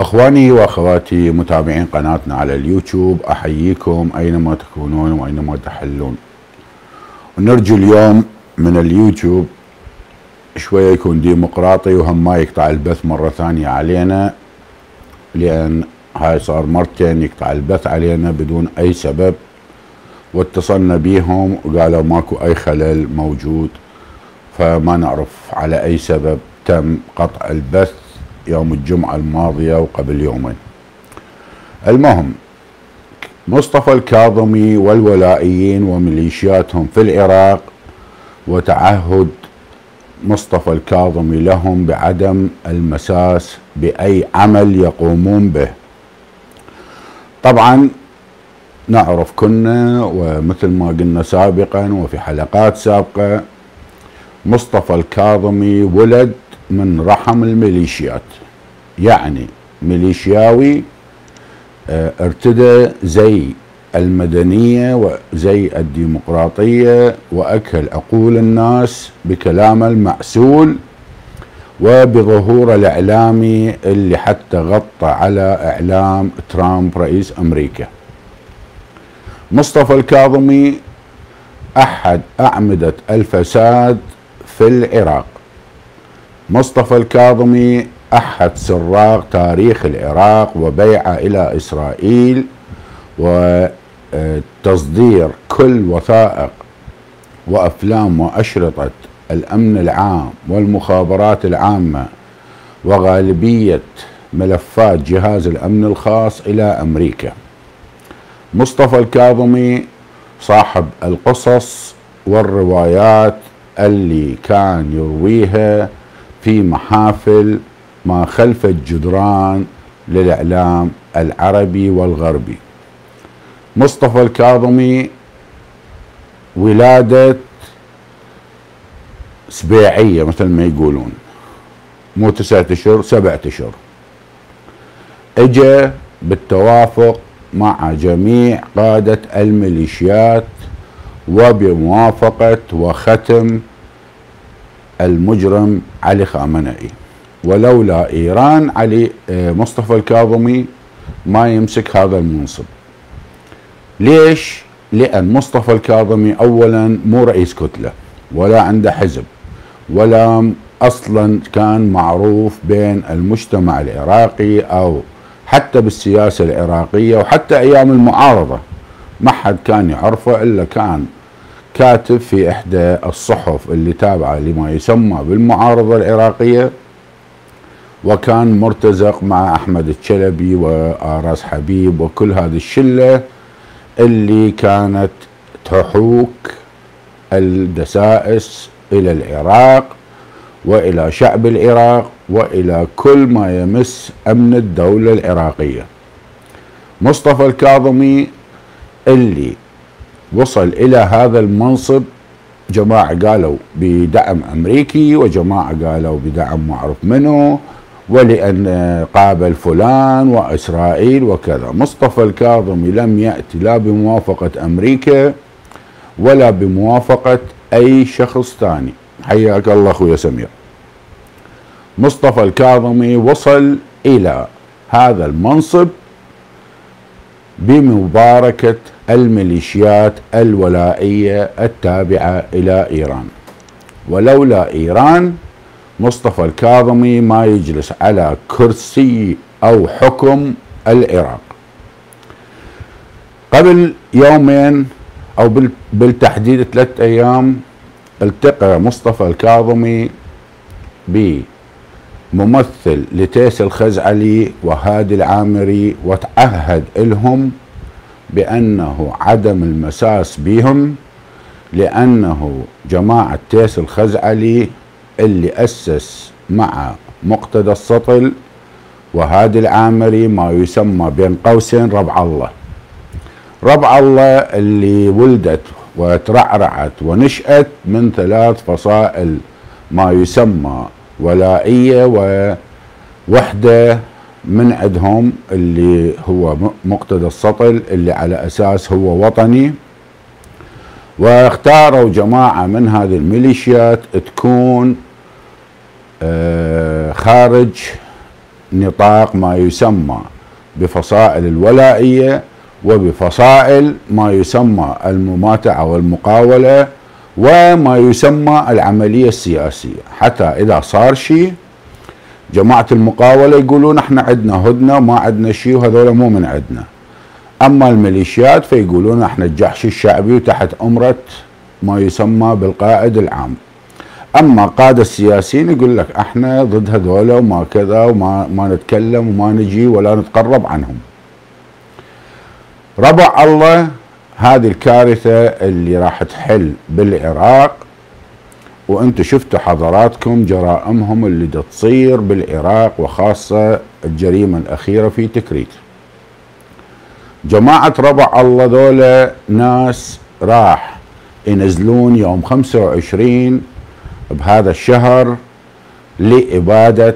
اخواني واخواتي متابعين قناتنا على اليوتيوب، احييكم اينما تكونون واينما تحلون. ونرجو اليوم من اليوتيوب شويه يكون ديمقراطي وهم ما يقطع البث مره ثانيه علينا، لان هاي صار مرتين يقطع البث علينا بدون اي سبب، واتصلنا بيهم وقالوا ماكو اي خلل موجود، فما نعرف على اي سبب تم قطع البث يوم الجمعة الماضية وقبل يومين. المهم، مصطفى الكاظمي والولائيين وميليشياتهم في العراق وتعهد مصطفى الكاظمي لهم بعدم المساس بأي عمل يقومون به. طبعا نعرف كنا، ومثل ما قلنا سابقا وفي حلقات سابقة، مصطفى الكاظمي ولد من رحم الميليشيات، يعني ميليشياوي ارتدى زي المدنية وزي الديمقراطية وأكل عقول الناس بكلامه المعسول وبظهوره الإعلامي اللي حتى غطى على إعلام ترامب رئيس أمريكا. مصطفى الكاظمي أحد أعمدة الفساد في العراق. مصطفى الكاظمي أحد سراق تاريخ العراق وبيعه إلى إسرائيل وتصدير كل وثائق وأفلام وأشرطة الأمن العام والمخابرات العامة وغالبية ملفات جهاز الأمن الخاص إلى أمريكا. مصطفى الكاظمي صاحب القصص والروايات اللي كان يرويها في محافل ما خلف الجدران للإعلام العربي والغربي. مصطفى الكاظمي ولادة سبيعية مثل ما يقولون، مو 9 أشهر 7 أشهر. اجى بالتوافق مع جميع قادة الميليشيات وبموافقة وختم المجرم علي خامنئي، ولولا إيران علي مصطفى الكاظمي ما يمسك هذا المنصب. ليش؟ لأن مصطفى الكاظمي أولا مو رئيس كتلة ولا عنده حزب، ولا أصلا كان معروف بين المجتمع العراقي أو حتى بالسياسة العراقية، وحتى أيام المعارضة ما حد كان يعرفه إلا كان كاتب في إحدى الصحف اللي تابعة لما يسمى بالمعارضة العراقية، وكان مرتزق مع أحمد الشلبي وآراس حبيب وكل هذه الشلة اللي كانت تحوك الدسائس إلى العراق وإلى شعب العراق وإلى كل ما يمس أمن الدولة العراقية. مصطفى الكاظمي اللي وصل إلى هذا المنصب، جماعة قالوا بدعم أمريكي وجماعة قالوا بدعم معروف منه، ولأن قابل فلان وإسرائيل وكذا. مصطفى الكاظمي لم يأتي لا بموافقة أمريكا ولا بموافقة أي شخص ثاني. حياك الله أخويا سمير. مصطفى الكاظمي وصل إلى هذا المنصب بمباركة الميليشيات الولائية التابعة إلى إيران، ولولا إيران مصطفى الكاظمي ما يجلس على كرسي أو حكم العراق. قبل يومين أو بالتحديد 3 أيام التقى مصطفى الكاظمي بممثل لتيس الخزعلي وهادي العامري، وتعهد لهم بأنه عدم المساس بهم، لأنه جماعة تيس الخزعلي اللي أسس مع مقتدى السطل وهادي العامري ما يسمى بين قوسين ربع الله. ربع الله اللي ولدت وترعرعت ونشأت من 3 فصائل ما يسمى ولائية، ووحدة من عندهم اللي هو مقتدى السطل اللي على أساس هو وطني. واختاروا جماعة من هذه الميليشيات تكون خارج نطاق ما يسمى بفصائل الولائية وبفصائل ما يسمى المماتعة والمقاولة وما يسمى العملية السياسية، حتى إذا صار شيء جماعة المقاولة يقولون احنا عندنا هدنة ما عندنا شيء وهذول مو من عندنا. أما الميليشيات فيقولون احنا الجحش الشعبي وتحت أمرة ما يسمى بالقائد العام. أما قادة السياسيين يقول لك احنا ضد هذول وما كذا وما نتكلم وما نجي ولا نتقرب عنهم. ربع الله هذه الكارثة اللي راح تحل بالعراق، وانتم شفتوا حضراتكم جرائمهم اللي تصير بالعراق وخاصة الجريمة الأخيرة في تكريت. جماعة ربع الله ذولا ناس راح ينزلون يوم 25 بهذا الشهر لإبادة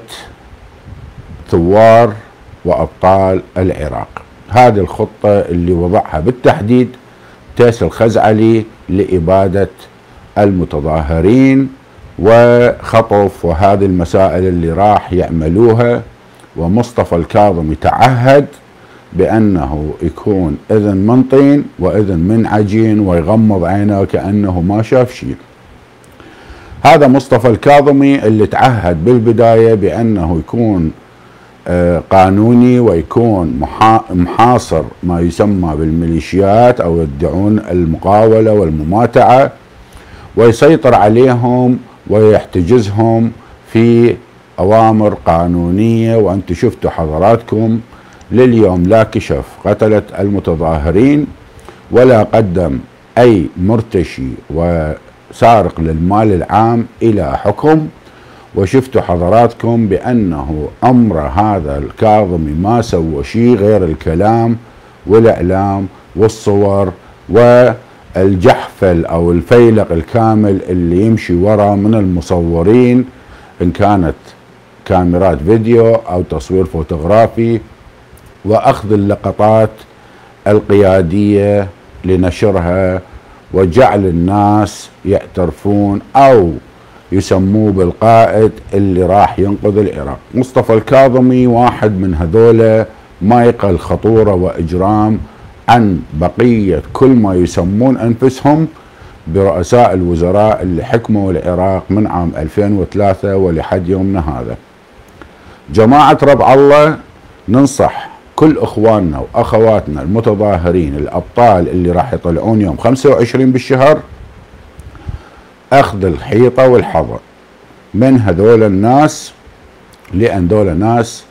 ثوار وأبطال العراق. هذه الخطة اللي وضعها بالتحديد تيس الخزعلي لإبادة المتظاهرين وخطف وهذه المسائل اللي راح يعملوها. ومصطفى الكاظمي تعهد بأنه يكون إذن من طين وإذن من عجين ويغمض عينه كأنه ما شاف شيء. هذا مصطفى الكاظمي اللي تعهد بالبداية بأنه يكون قانوني ويكون محاصر ما يسمى بالميليشيات أو يدعون المقاولة والمماتعة ويسيطر عليهم ويحتجزهم في أوامر قانونية. وأنتم شفتوا حضراتكم لليوم لا كشف قتلة المتظاهرين ولا قدم أي مرتشي وسارق للمال العام إلى حكم. وشفتوا حضراتكم بأنه أمر هذا الكاظمي ما سوى شيء غير الكلام والإعلام والصور والجحفل أو الفيلق الكامل اللي يمشي وراء من المصورين، إن كانت كاميرات فيديو أو تصوير فوتوغرافي، وأخذ اللقطات القيادية لنشرها وجعل الناس يعترفون أو يسموه بالقائد اللي راح ينقذ العراق. مصطفى الكاظمي واحد من هذولا ما يقل خطورة وإجرام عن بقية كل ما يسمون أنفسهم برؤساء الوزراء اللي حكموا العراق من عام 2003 ولحد يومنا هذا. جماعة ربع الله ننصح كل اخواننا واخواتنا المتظاهرين الابطال اللي راح يطلعون يوم 25 بالشهر اخذ الحيطة والحظر من هذول الناس، لان ذول ناس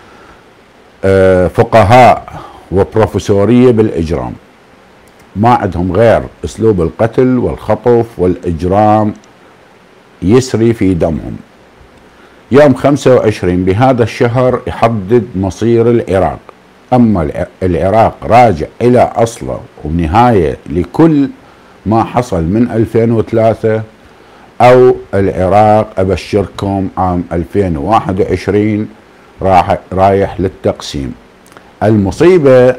فقهاء وبروفيسورية بالاجرام، ما عندهم غير اسلوب القتل والخطف والاجرام يسري في دمهم. يوم 25 بهذا الشهر يحدد مصير العراق. أما العراق راجع إلى أصله ونهاية لكل ما حصل من 2003 أو العراق أبشركم عام 2021 رايح للتقسيم. المصيبة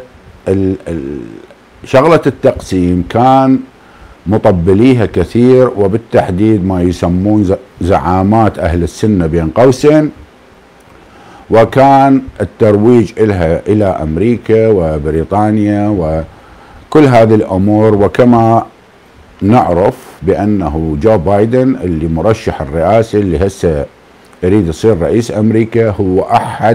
شغلة التقسيم كان مطبليها كثير، وبالتحديد ما يسمون زعامات أهل السنة بين قوسين، وكان الترويج إلها إلى أمريكا وبريطانيا وكل هذه الأمور. وكما نعرف بأنه جو بايدن اللي مرشح الرئاسي اللي هسه يريد يصير رئيس أمريكا هو أحد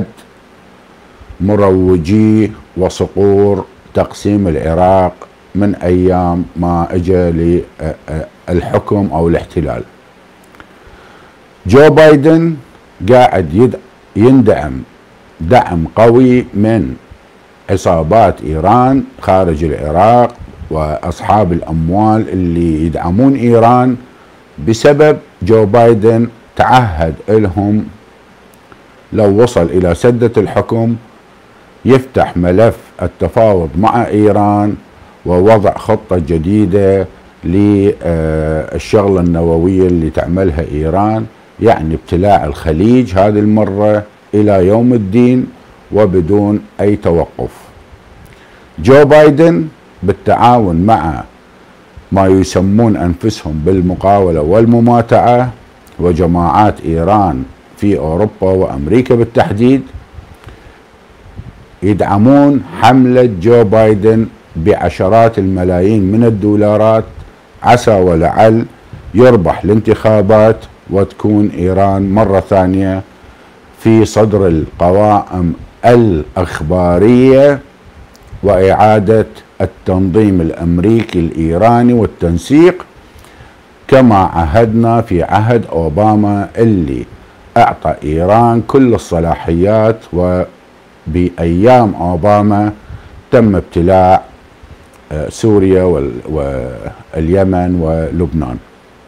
مروجي وصقور تقسيم العراق من أيام ما اجى للحكم أو الاحتلال. جو بايدن قاعد يندعم دعم قوي من عصابات إيران خارج العراق وأصحاب الأموال اللي يدعمون إيران، بسبب جو بايدن تعهد لهم لو وصل إلى سدة الحكم يفتح ملف التفاوض مع إيران ووضع خطة جديدة للشغلة النووية اللي تعملها إيران، يعني ابتلاع الخليج هذه المرة إلى يوم الدين وبدون أي توقف. جو بايدن بالتعاون مع ما يسمون أنفسهم بالمقاولة والمماتعة وجماعات إيران في أوروبا وأمريكا بالتحديد يدعمون حملة جو بايدن بعشرات الملايين من الدولارات، عسى ولعل يربح الانتخابات وتكون إيران مرة ثانية في صدر القوائم الأخبارية، وإعادة التنظيم الأمريكي الإيراني والتنسيق كما عهدنا في عهد أوباما اللي أعطى إيران كل الصلاحيات، وبأيام أوباما تم ابتلاع سوريا واليمن ولبنان.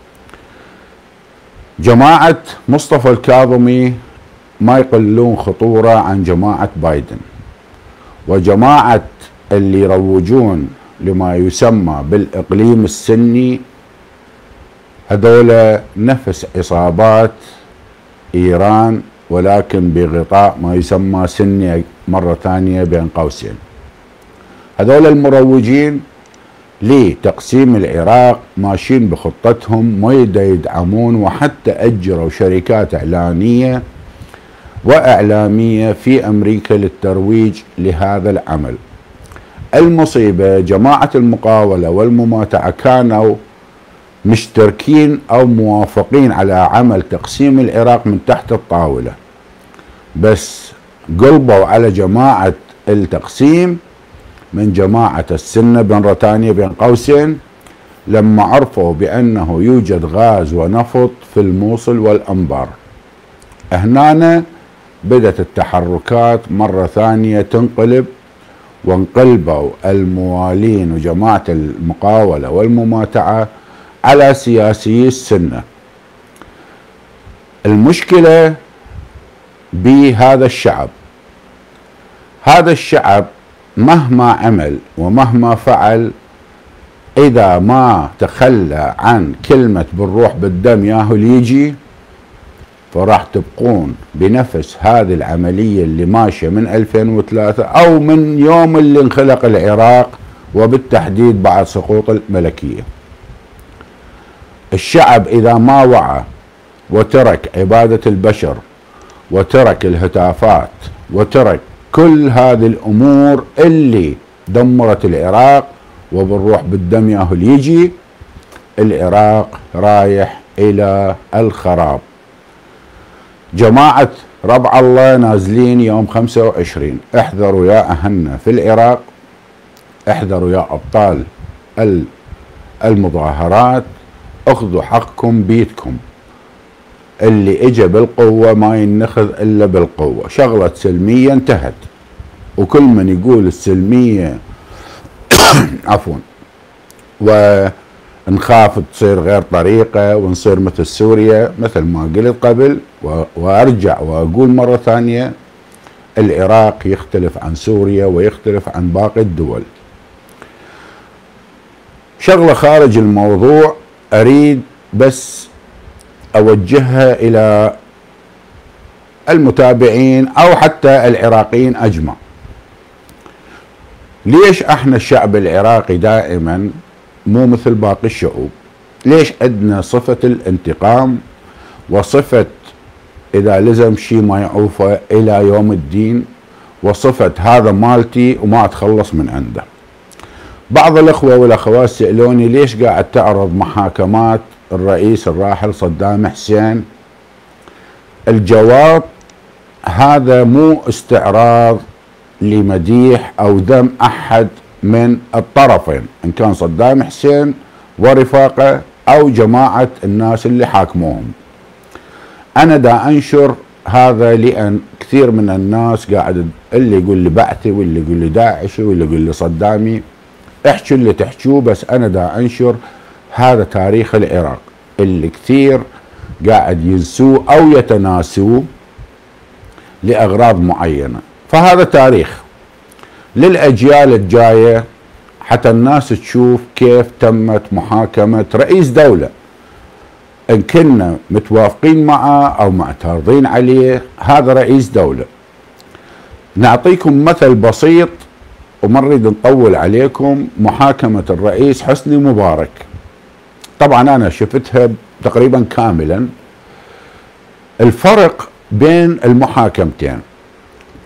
جماعة مصطفى الكاظمي ما يقلون خطورة عن جماعة بايدن، وجماعة اللي يروجون لما يسمى بالإقليم السني هذول نفس عصابات إيران، ولكن بغطاء ما يسمى سني مرة ثانية بين قوسين. هذول المروجين لتقسيم العراق ماشيين بخطتهم، يدعمون وحتى أجروا شركات إعلانية وإعلامية في أمريكا للترويج لهذا العمل. المصيبة جماعة المقاولة والمماتعة كانوا مشتركين أو موافقين على عمل تقسيم العراق من تحت الطاولة، بس قلبوا على جماعة التقسيم من جماعة السنة بنرتانيا بين قوسين لما عرفوا بأنه يوجد غاز ونفط في الموصل والأنبار. هنا بدأت التحركات مرة ثانية تنقلب، وانقلبوا الموالين وجماعة المقاولة والمماتعة على سياسي السنة. المشكلة بهذا الشعب، هذا الشعب مهما عمل ومهما فعل إذا ما تخلى عن كلمة بالروح بالدم ياهو يجي، فراح تبقون بنفس هذه العملية اللي ماشية من 2003 أو من يوم اللي انخلق العراق، وبالتحديد بعد سقوط الملكية. الشعب إذا ما وعى وترك عبادة البشر وترك الهتافات وترك كل هذه الأمور اللي دمرت العراق، وبالروح بالدم ياهو يجي، العراق رايح إلى الخراب. جماعة ربع الله نازلين يوم 25، احذروا يا أهلنا في العراق، احذروا يا أبطال المظاهرات، اخذوا حقكم بيدكم. اللي اجى بالقوة ما ينخذ الا بالقوة. شغلة سلمية انتهت، وكل من يقول السلمية عفوا ونخاف تصير غير طريقة ونصير مثل سوريا، مثل ما قلت قبل وارجع واقول مرة ثانية، العراق يختلف عن سوريا ويختلف عن باقي الدول. شغلة خارج الموضوع اريد بس اوجهها الى المتابعين او حتى العراقيين اجمع. ليش احنا الشعب العراقي دائما مو مثل باقي الشعوب؟ ليش عندنا صفة الانتقام وصفة اذا لزم شيء ما يعوفه الى يوم الدين، وصفة هذا مالتي وما اتخلص من عنده؟ بعض الاخوة والاخوات سألوني ليش قاعد تعرض محاكمات الرئيس الراحل صدام حسين؟ الجواب هذا مو استعراض لمديح او ذم احد من الطرفين، ان كان صدام حسين ورفاقه او جماعة الناس اللي حاكموهم. انا دا انشر هذا لان كثير من الناس قاعد اللي يقول لي بعثي واللي يقول لي داعشي واللي يقول لي صدامي، احكوا اللي تحكوه، بس انا دا انشر هذا تاريخ العراق اللي كثير قاعد ينسوه او يتناسوه لاغراض معينة. فهذا تاريخ للاجيال الجاية حتى الناس تشوف كيف تمت محاكمة رئيس دولة، ان كنا متوافقين معه او معترضين عليه، هذا رئيس دولة. نعطيكم مثل بسيط وما نريد نطول عليكم. محاكمة الرئيس حسني مبارك، طبعا انا شفتها تقريبا كاملا. الفرق بين المحاكمتين،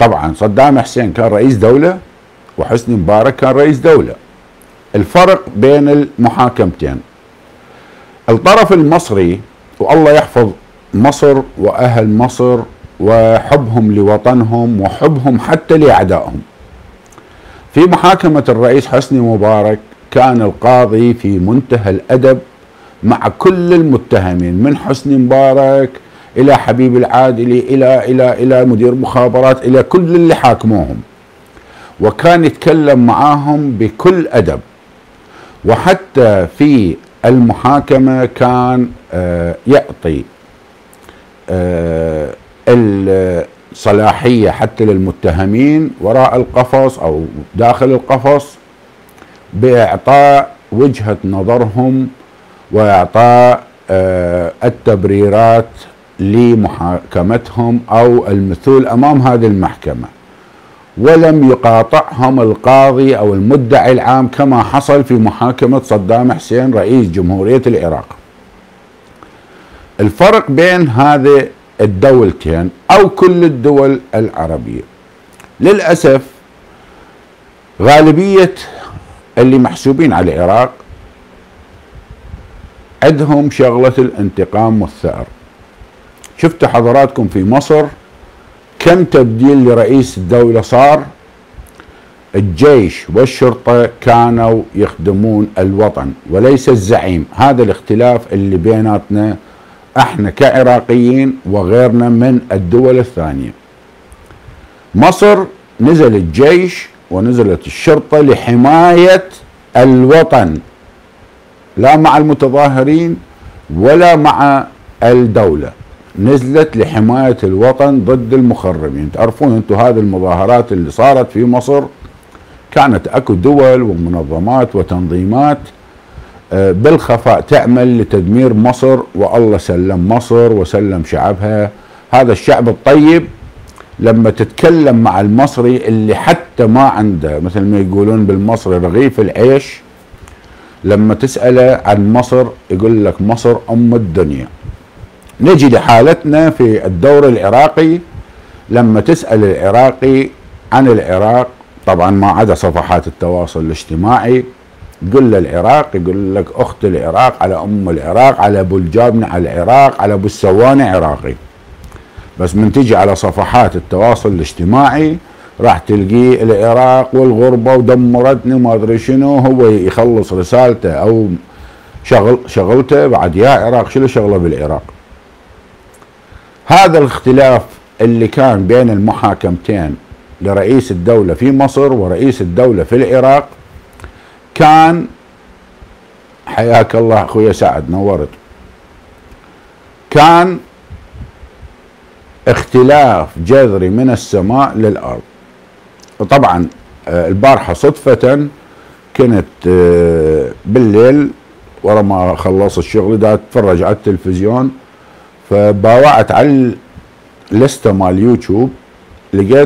طبعا صدام حسين كان رئيس دولة وحسني مبارك كان رئيس دولة. الفرق بين المحاكمتين، الطرف المصري والله يحفظ مصر وأهل مصر وحبهم لوطنهم وحبهم حتى لأعدائهم. في محاكمة الرئيس حسني مبارك كان القاضي في منتهى الأدب مع كل المتهمين، من حسني مبارك إلى حبيب العادلي إلى مدير مخابرات، إلى كل اللي حاكموهم، وكان يتكلم معاهم بكل أدب. وحتى في المحاكمة كان يعطي الصلاحية حتى للمتهمين وراء القفص أو داخل القفص بإعطاء وجهة نظرهم وإعطاء التبريرات لمحاكمتهم أو المثول أمام هذه المحكمة، ولم يقاطعهم القاضي أو المدعي العام كما حصل في محاكمة صدام حسين رئيس جمهورية العراق. الفرق بين هذه الدولتين أو كل الدول العربية، للأسف غالبية اللي محسوبين على العراق عندهم شغلة الانتقام والثأر. شفتوا حضراتكم في مصر كم تبديل لرئيس الدولة صار؟ الجيش والشرطة كانوا يخدمون الوطن وليس الزعيم. هذا الاختلاف اللي بيناتنا احنا كعراقيين وغيرنا من الدول الثانية. مصر نزل الجيش ونزلت الشرطة لحماية الوطن، لا مع المتظاهرين ولا مع الدولة، نزلت لحماية الوطن ضد المخربين. تعرفون انتم هذه المظاهرات اللي صارت في مصر كانت اكو دول ومنظمات وتنظيمات بالخفاء تعمل لتدمير مصر، والله سلم مصر وسلم شعبها. هذا الشعب الطيب لما تتكلم مع المصري اللي حتى ما عنده مثل ما يقولون بالمصري رغيف العيش، لما تسأله عن مصر يقول لك مصر أم الدنيا. نجي لحالتنا في الدور العراقي، لما تسأل العراقي عن العراق طبعا ما عدا صفحات التواصل الاجتماعي، تقول له العراق يقول لك أخت العراق، على أم العراق، على أبو الجابني على العراق، على أبو السواني عراقي. بس من تجي على صفحات التواصل الاجتماعي راح تلقيه العراق والغربة ودمرتني وما أدري شنو، هو يخلص رسالته أو شغلته بعد يا عراق شو له شغله بالعراق. هذا الاختلاف اللي كان بين المحاكمتين لرئيس الدولة في مصر ورئيس الدولة في العراق كان، حياك الله أخويا سعد نورت، كان اختلاف جذري من السماء للأرض. وطبعا البارحة صدفة كنت بالليل ورا ما خلص الشغل دا اتفرج على التلفزيون، فباوعت على اللستة مال يوتيوب لقيت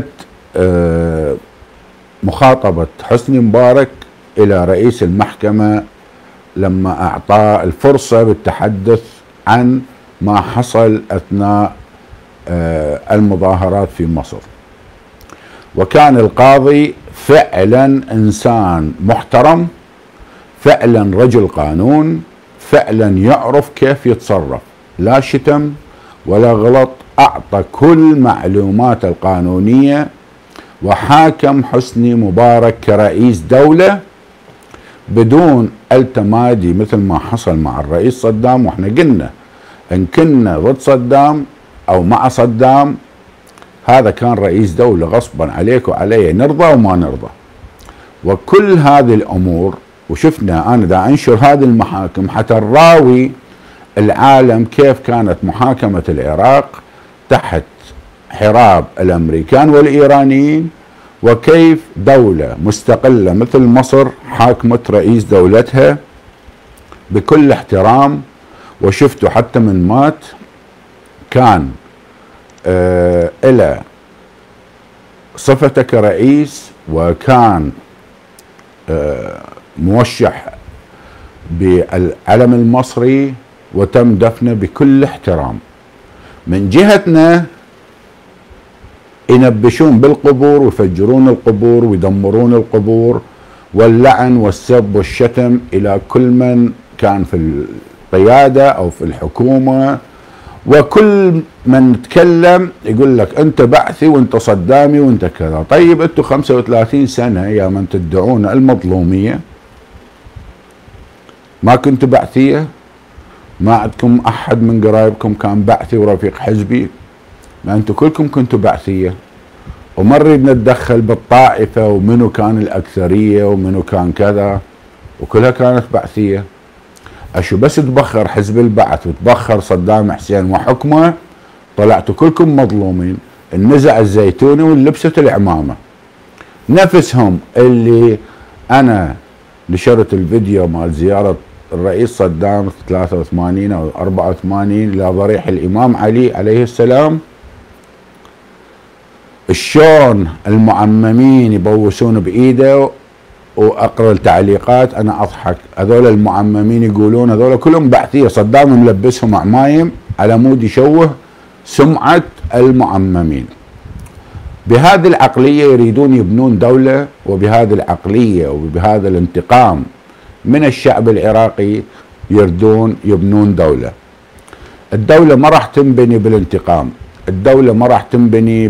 مخاطبة حسني مبارك إلى رئيس المحكمة لما أعطاه الفرصة بالتحدث عن ما حصل أثناء المظاهرات في مصر. وكان القاضي فعلا إنسان محترم، فعلا رجل قانون، فعلا يعرف كيف يتصرف، لا شتم ولا غلط، أعطى كل معلومات القانونية وحاكم حسني مبارك كرئيس دولة بدون التمادي مثل ما حصل مع الرئيس صدام. واحنا قلنا ان كنا ضد صدام او مع صدام، هذا كان رئيس دولة غصبا عليك وعلي، نرضى وما نرضى. وكل هذه الامور، وشفنا انا دا انشر هذه المحاكم حتى نراوي العالم كيف كانت محاكمة العراق تحت حراب الامريكان والايرانيين، وكيف دولة مستقلة مثل مصر حاكمت رئيس دولتها بكل احترام. وشفتوا حتى من مات كان إلى صفته كرئيس، وكان موشح بالعلم المصري وتم دفنه بكل احترام. من جهتنا ينبشون بالقبور ويفجرون القبور ويدمرون القبور، واللعن والسب والشتم إلى كل من كان في القيادة أو في الحكومة، وكل من تكلم يقول لك أنت بعثي وأنت صدامي وأنت كذا. طيب أنتم 35 سنة يا من تدعون المظلومية ما كنتوا بعثية؟ ما عندكم أحد من قرايبكم كان بعثي ورفيق حزبي؟ ما أنتم كلكم كنتوا بعثية، وما نريد نتدخل بالطائفة ومنو كان الأكثرية ومنو كان كذا، وكلها كانت بعثية. أشو بس تبخر حزب البعث وتبخر صدام حسين وحكمه طلعتوا كلكم مظلومين. النزع الزيتوني واللبسة العمامة نفسهم اللي أنا نشرت الفيديو مال زيارة الرئيس صدام 83 أو 84 إلى ضريح الإمام علي عليه السلام، شلون المعممين يبوسون بإيده، وأقرأ التعليقات أنا أضحك. هذول المعممين يقولون هذول كلهم بعثية، صدام ملبسهم عمايم على مود يشوه سمعة المعممين. بهذه العقلية يريدون يبنون دولة، وبهذه العقلية وبهذا الانتقام من الشعب العراقي يريدون يبنون دولة. الدولة ما راح تنبني بالانتقام، الدولة ما راح تنبني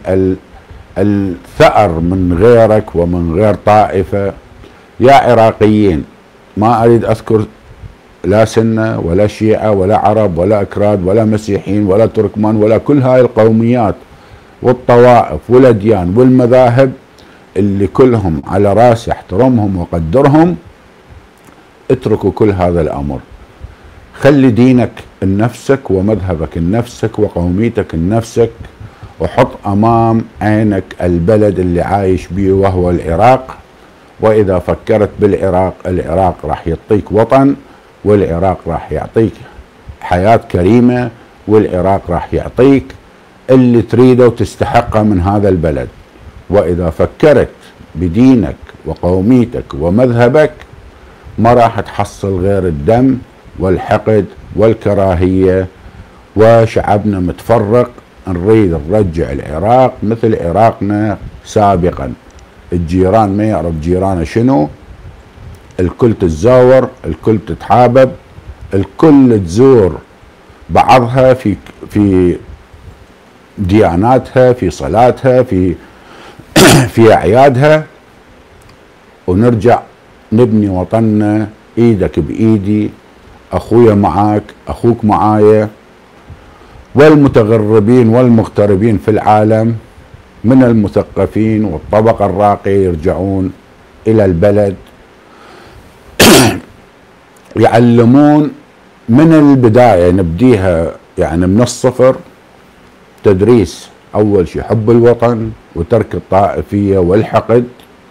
بالثأر من غيرك ومن غير طائفة. يا عراقيين، ما أريد أذكر لا سنة ولا شيعة ولا عرب ولا أكراد ولا مسيحيين ولا تركمان ولا كل هاي القوميات والطوائف والأديان والمذاهب اللي كلهم على راسي احترمهم وقدرهم. اتركوا كل هذا الأمر، خلي دينك لنفسك ومذهبك لنفسك وقوميتك لنفسك، وحط أمام عينك البلد اللي عايش بيه وهو العراق. وإذا فكرت بالعراق، العراق راح يعطيك وطن، والعراق راح يعطيك حياة كريمة، والعراق راح يعطيك اللي تريده وتستحقه من هذا البلد. وإذا فكرت بدينك وقوميتك ومذهبك ما راح تحصل غير الدم والحقد والكراهية، وشعبنا متفرق. نريد نرجع العراق مثل عراقنا سابقا، الجيران ما يعرف جيرانه شنو، الكل تتزاور، الكل تتحابب، الكل تزور بعضها في دياناتها، في صلاتها، في أعيادها، ونرجع نبني وطننا ايدك بايدي، اخويا معاك، اخوك معايا. والمتغربين والمغتربين في العالم من المثقفين والطبقة الراقية يرجعون الى البلد يعلمون من البداية، نبديها يعني من الصفر، تدريس اول شيء حب الوطن وترك الطائفية والحقد،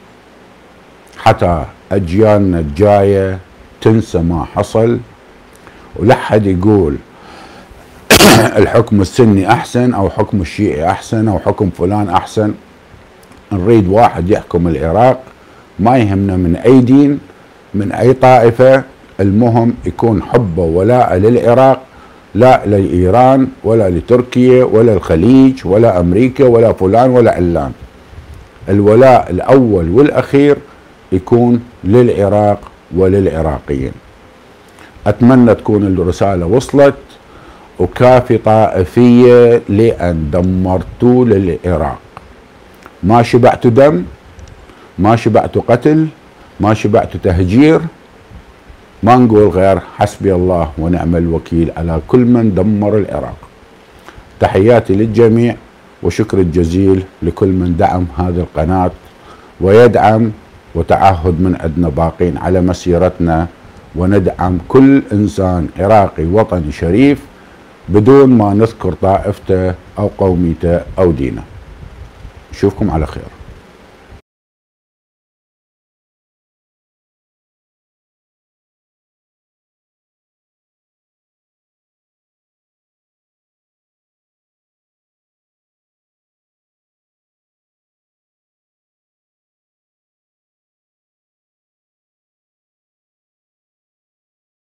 حتى أجيالنا الجاية تنسى ما حصل، ولا حد يقول الحكم السني أحسن أو حكم الشيعي أحسن أو حكم فلان أحسن. نريد واحد يحكم العراق، ما يهمنا من أي دين من أي طائفة، المهم يكون حبه ولاء للعراق، لا لإيران ولا لتركيا ولا الخليج ولا أمريكا ولا فلان ولا علان. الولاء الأول والأخير يكون للعراق وللعراقيين. أتمنى تكون الرسالة وصلت، وكافي طائفية لأن دمرتوا للعراق. ما شبعتوا دم، ما شبعتوا قتل، ما شبعتوا تهجير. ما نقول غير حسبي الله ونعم الوكيل على كل من دمر العراق. تحياتي للجميع وشكر الجزيل لكل من دعم هذه القناة ويدعم، وتعهد من عندنا باقين على مسيرتنا، وندعم كل إنسان عراقي وطني شريف بدون ما نذكر طائفته أو قوميته أو دينه. نشوفكم على خير.